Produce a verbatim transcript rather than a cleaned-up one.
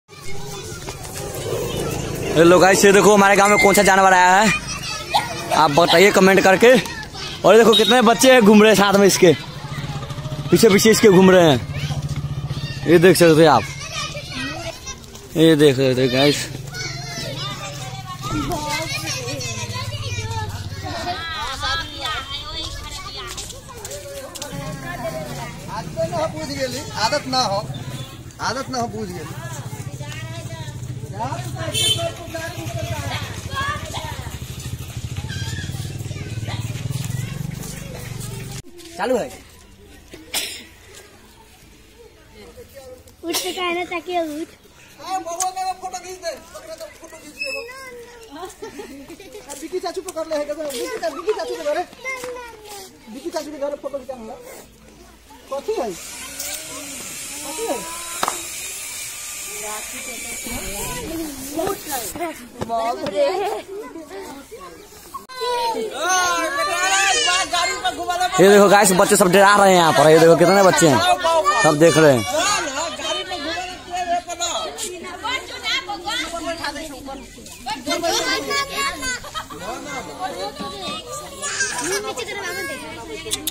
Hello guys, ये देखो हमारे गांव में कौन सा जानवर आया है, आप बताइए कमेंट करके। और देखो कितने बच्चे घूम रहे हैं साथ में, इसके पीछे पीछे इसके घूम रहे हैं। ये देख सकते हैं आप, ये देख सकते हैं गाइस। आदत ना हो आदत ना हो पूछ गए। चालू है उठ के कहना चाहिए उठ। फोटो खींच दे, फोटो खींच दे। बिकी चाचू पकड़ ले, बिकी चाचू के घरे बिकी चाचू के घरे फोटो खींचा। कथी है कथी है ये देखो गाइस, बच्चे सब डरा रहे हैं यहाँ पर। ये देखो कितने बच्चे हैं, सब देख रहे हैं। नीचे